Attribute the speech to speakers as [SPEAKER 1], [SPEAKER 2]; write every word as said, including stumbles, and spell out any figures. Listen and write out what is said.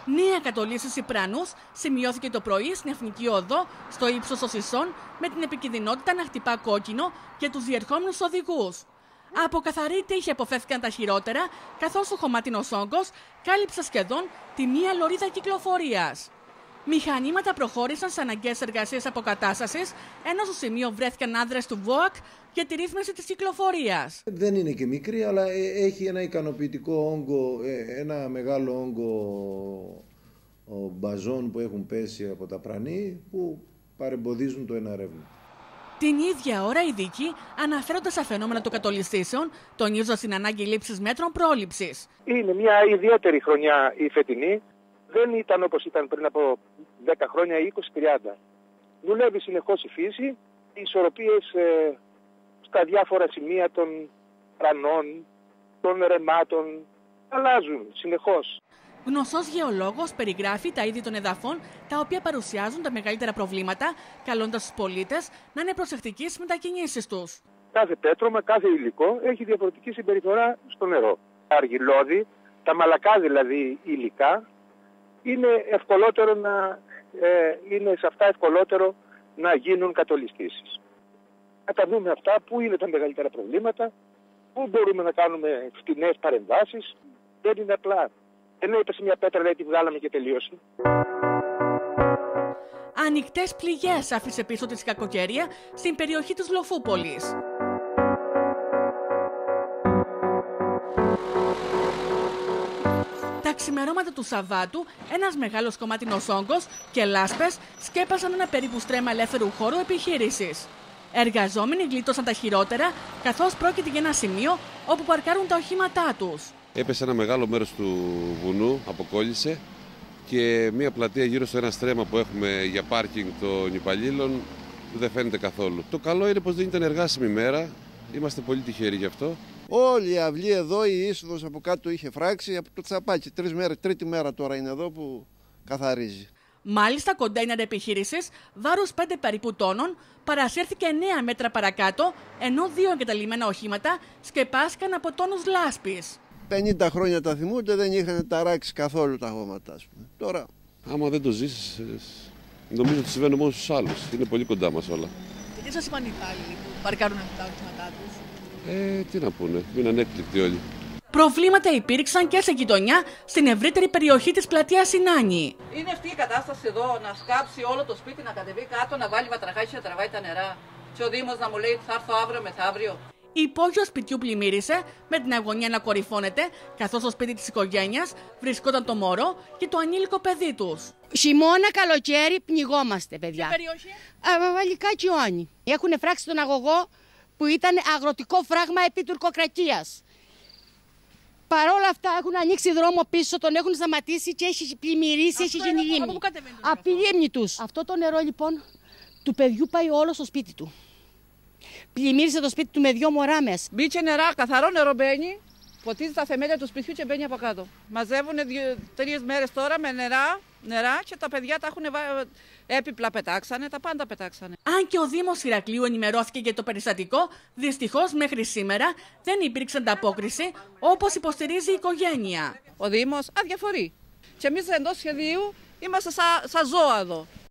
[SPEAKER 1] Νέα κατολή στους Ιππρανούς σημειώθηκε το πρωί στην Εθνική Οδό, στο ύψος των Σισών, με την επικινδυνότητα να χτυπά κόκκινο για τους διερχόμενους οδηγούς. Από καθαρή τύχη αποφεύθηκαν τα χειρότερα, καθώς ο χωμάτινος όγκος κάλυψε σχεδόν τη μία λωρίδα κυκλοφορίας. Μηχανήματα προχώρησαν σε αναγκαίες εργασίες αποκατάστασης, ενώ στο σημείο βρέθηκαν άνδρες του ΒΟΑΚ για τη ρύθμιση της κυκλοφορίας.
[SPEAKER 2] Δεν είναι και μικρή, αλλά έχει ένα ικανοποιητικό όγκο, ένα μεγάλο όγκο μπαζών που έχουν πέσει από τα πρανή, που παρεμποδίζουν το ένα ρεύμα.
[SPEAKER 1] Την ίδια ώρα, οι ειδικοί αναφέρονται στα φαινόμενα των κατολιστήσεων, τονίζοντας την ανάγκη λήψης μέτρων πρόληψης.
[SPEAKER 3] Είναι μια ιδιαίτερη χρονιά η φετινή. Δεν ήταν όπως ήταν πριν από δέκα χρόνια ή είκοσι τριάντα. Δουλεύει συνεχώς η φύση, οι ισορροπίες ε, στα διάφορα σημεία των πρανών, των ρεμάτων, αλλάζουν συνεχώς.
[SPEAKER 1] Γνωστός γεωλόγος περιγράφει τα είδη των εδαφών τα οποία παρουσιάζουν τα μεγαλύτερα προβλήματα, καλώντας τους πολίτες να είναι προσεκτικοί στις μετακινήσεις τους.
[SPEAKER 3] Κάθε πέτρωμα, κάθε υλικό έχει διαφορετική συμπεριφορά στο νερό. Τα αργυλώδη, τα μαλακά δηλαδή υλικά, είναι ευκολότερο να, ε, είναι σε αυτά ευκολότερο να γίνουν κατολιστήσεις. Να τα δούμε αυτά, πού είναι τα μεγαλύτερα προβλήματα, πού μπορούμε να κάνουμε φτηνές παρεμβάσεις. Δεν είναι απλά. Ενώ έπεσε μια πέτρα, λέει, τη βγάλαμε και τελείωσε.
[SPEAKER 1] Ανοιχτές πληγές άφησε πίσω της κακοκαιρία στην περιοχή της Λοφούπολης. Τα ξημερώματα του Σαββάτου, ένας μεγάλος κομμάτινος όγκος και λάσπες σκέπασαν ένα περίπου στρέμμα ελεύθερου χώρου επιχείρησης. Εργαζόμενοι γλίτωσαν τα χειρότερα, καθώς πρόκειται για ένα σημείο όπου παρκάρουν τα οχήματά τους.
[SPEAKER 4] Έπεσε ένα μεγάλο μέρος του βουνού, αποκόλλησε, και μια πλατεία γύρω στο ένα στρέμμα που έχουμε για πάρκινγκ των υπαλλήλων δεν φαίνεται καθόλου. Το καλό είναι πως δεν ήταν εργάσιμη μέρα, είμαστε πολύ τυχεροί γι' αυτό.
[SPEAKER 5] Όλη η αυλή εδώ, η είσοδος από κάτω είχε φράξει από το τσαπάκι. Τρεις μέρες, τρίτη μέρα τώρα είναι εδώ που καθαρίζει.
[SPEAKER 1] Μάλιστα, κοντέινερ επιχείρησης βάρους πέντε περίπου τόνων παρασύρθηκε εννέα μέτρα παρακάτω, ενώ δύο εγκαταλειμμένα οχήματα σκεπάστηκαν από τόνους λάσπης.
[SPEAKER 5] πενήντα χρόνια τα θυμούνται, δεν είχαν ταράξει καθόλου τα χώματα, ας πούμε. Τώρα...
[SPEAKER 4] Άμα δεν το ζήσεις, νομίζω ότι συμβαίνουν μόνο στους άλλους. Είναι πολύ κοντά μας όλα.
[SPEAKER 1] Και τι σας είπαν οι υπάλληλοι που παρκάρουν αυτά τα οχήματά τους?
[SPEAKER 4] Ε, τι να πούνε, μείναν έκπληκτοι όλοι.
[SPEAKER 1] Προβλήματα υπήρξαν και σε γειτονιά στην ευρύτερη περιοχή της πλατείας Σινάνη.
[SPEAKER 6] Είναι αυτή η κατάσταση εδώ, να σκάψει όλο το σπίτι, να κατεβεί κάτω, να βάλει βατραχάκι να τραβάει τα νερά. Και ο Δήμος να μου λέει θα έρθω αύριο μεθαύριο.
[SPEAKER 1] Η υπόγειο σπιτιού πλημμύρισε, με την αγωνία να κορυφώνεται, καθώς στο σπίτι της οικογένειας βρισκόταν το μωρό και το ανήλικο παιδί τους.
[SPEAKER 7] Χειμώνα, καλοκαίρι, πνιγόμαστε, παιδιά.
[SPEAKER 1] Ποια περιοχή?
[SPEAKER 7] Βαλικάκι Ιόνι. Έχουν φράξει τον αγωγό που ήταν αγροτικό φράγμα επί τουρκοκρατίας. Παρ' όλα αυτά έχουν ανοίξει δρόμο πίσω, τον έχουν σταματήσει και έχει πλημμυρίσει, έχει γίνει λίμνη. Από τη λίμνη τους. Αυτό το νερό λοιπόν του παιδιού πάει όλο στο σπίτι του. Πλημμύρισε το σπίτι του με δυο μωρά μέσα.
[SPEAKER 6] Μπήκε νερά, καθαρό νερό μπαίνει, ποτίζει τα θεμέλια του σπιτιού και μπαίνει από κάτω. Μαζεύουν τρεις μέρες τώρα με νερά, νερά και τα παιδιά τα έχουν έπιπλα πετάξανε, τα πάντα πετάξανε.
[SPEAKER 1] Αν και ο Δήμος Ηρακλείου ενημερώθηκε για το περιστατικό, δυστυχώς μέχρι σήμερα δεν υπήρξε ανταπόκριση, όπως υποστηρίζει η οικογένεια.
[SPEAKER 6] Ο Δήμος αδιαφορεί. Και εμείς εντός σχεδίου είμαστε σαν σα ζώα εδώ.